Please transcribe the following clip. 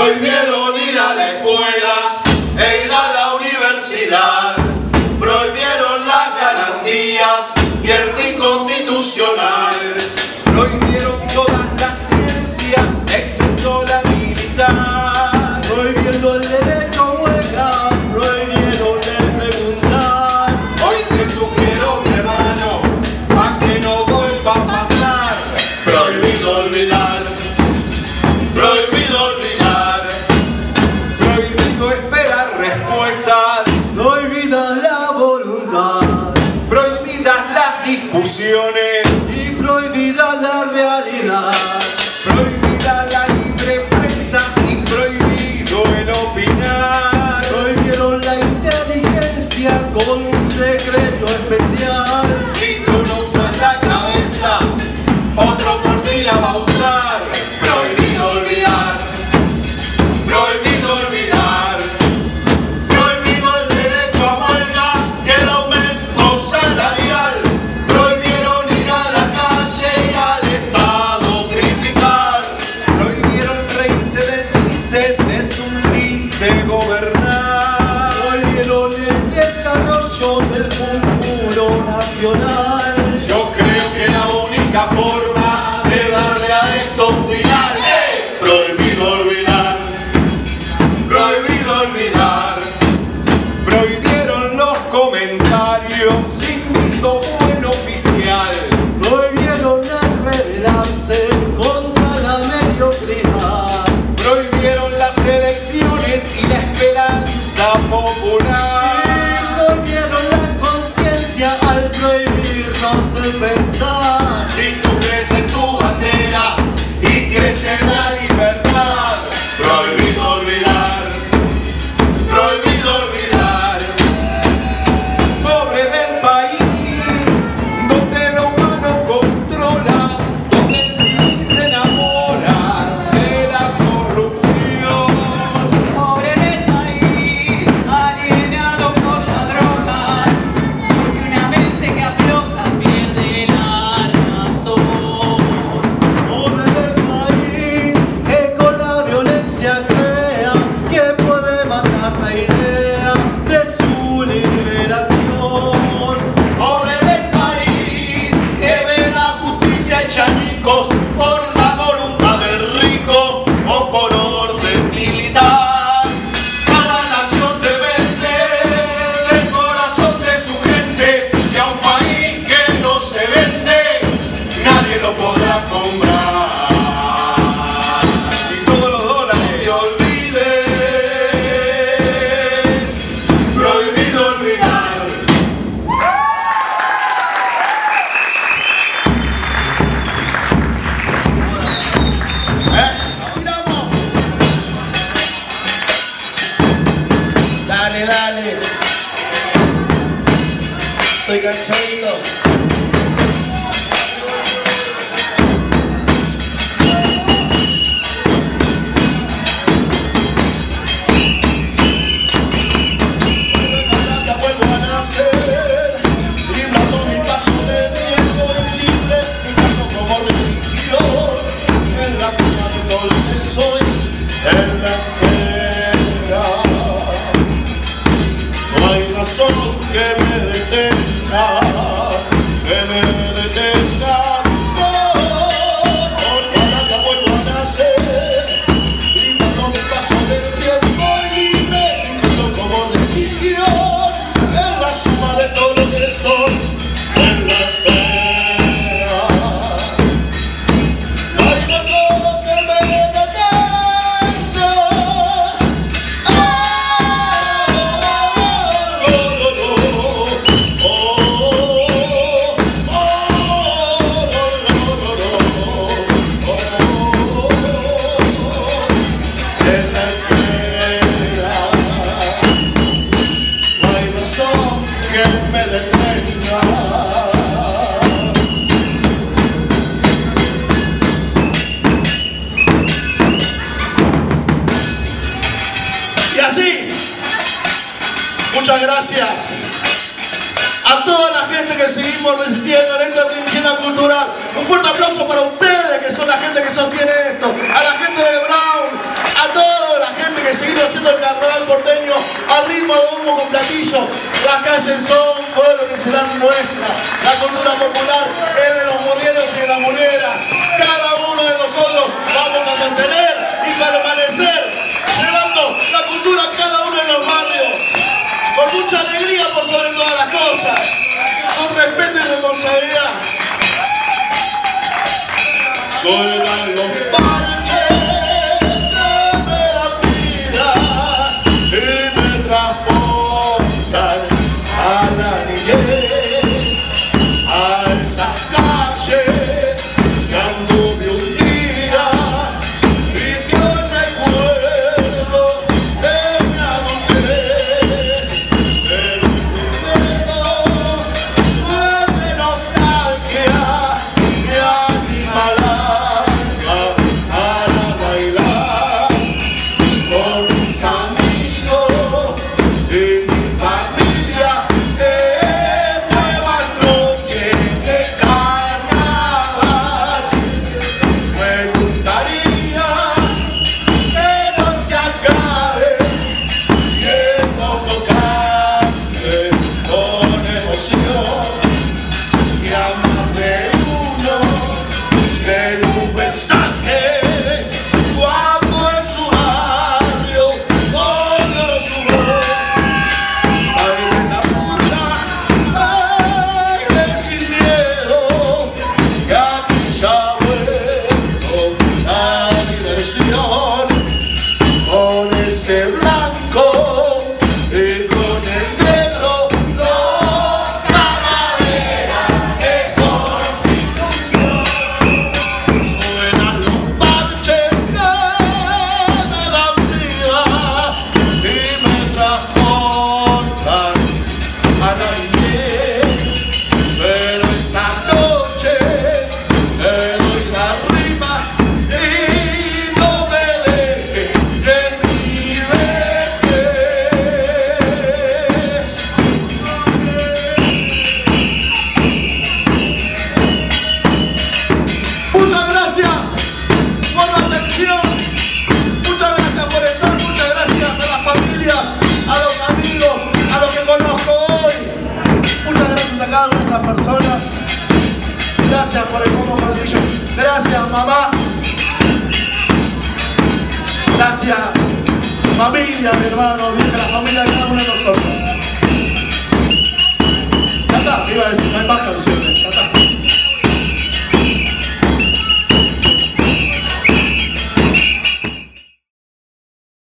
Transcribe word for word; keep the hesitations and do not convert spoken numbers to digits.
Prohibieron ir a la escuela e ir a la universidad. Prohibieron las garantías y el fin constitucional. Prohibieron todas las ciencias excepto la militar. Prohibiendo el derecho a huelga, prohibieron el preguntar. Hoy te sugiero, mi hermano, a que no vuelva a pasar. Prohibido olvidar, prohibido olvidar, prohibido esperar respuestas, Prohibida la voluntad prohibidas las discusiones, y prohibida la realidad. prohibida la libre prensa y prohibido el opinar. Prohibieron la inteligencia con un decreto especial. Si tú no usas la cabeza, otro por ti la va a usar. Prohibido olvidar, prohibido olvidar, prohibido el derecho a huelga y el aumento salarial. Prohibieron ir a la calle y al Estado criticar. Prohibieron reírse del chiste de su triste gobernar. Prohibieron el desarrollo del futuro nacional. Yo creo que la única forma de darle a esto un final es prohibido olvidar, prohibido olvidar. Prohibieron los comentarios sin visto bueno oficial. Prohibieron el rebelarse contra la mediocridad. Prohibieron las elecciones y la esperanza popular. Prohibieron la conciencia al prohibirnos el pensar. Si tú crees en tu bandera y crees en la libertad, prohibido olvidar, prohibido olvidar. Pobre del país, donde lo humano controla, donde el civil se enamora de la corrupción. Pobre del país, alienado por la droga, porque una mente que afloja pierde la razón. Pobre del país que con la violencia crea que puede matar la idea de su liberación. Pobre del país que ve la justicia hecha añicos por la voluntad del rico o por orden militar. Cada nación depende del corazón de su gente y a un país que no se vende nadie lo podrá comprar. Y todos los dólares te olvides, prohibido olvidar. ¿Eh? ¡Tiramos! Dale, dale. Estoy cansadito. Vuelvo a nacer, librando mi paso de riesgo libre, mi caso como religión, en la cuna de todo lo que soy, en la espera. No hay razón que me detenga, que me detenga. Oh, porque ahora ya vuelvo a nacer, librando mi paso de riesgo libre, mi caso como religión, en la suma de todo lo que soy, en la espera. No hay razón que me detenga. Oh, no, no, no. Oh, oh, oh, no, no, no, no. Oh, en la espera. No hay razón que me detenga. Y así, muchas gracias a toda la gente que seguimos resistiendo en esta trinchera cultural. Un fuerte aplauso para ustedes, que son la gente que sostiene esto, a la gente de Brown, a todos hacen son fueron y serán nuestras. La cultura popular es de los murieros y de las murieras. Cada uno de nosotros vamos a sostener y permanecer llevando la cultura a cada uno de los barrios, con mucha alegría por sobre todas las cosas, con respeto y responsabilidad. Suenan los parches que me dan vida y me transportan a la niñez, a esas calles que anduve un día y que hoy recuerdo de mi adultez. Pero primero fue de nostalgia y animalada para bailar con mis amigos y mi familia en nuevas noches de carnaval. Me gustaría que no se acabe y el poco cante con emoción y a más de uno le dé un mensaje cuando en su barrio oyó su voz. Baile la burla, baile sin miedo, que aquí ya ha vuelto la diversión. Con ese blanco y con el negro, dos calaveras de Constitución. Suenan los parches que me dan vida y me transportan a la niñez. Pero esta noche te doy la rima y no me dejes de mi vejez. Muchas gracias por la atención, muchas gracias por estar, muchas gracias a las familias, a los amigos, a los que conozco hoy. Muchas gracias a cada una de estas personas. Gracias por el combo cortillo. Gracias, mamá. Gracias, familia, mi hermano, dije la familia de cada uno de nosotros. Ya está, iba a decir, no hay más canciones.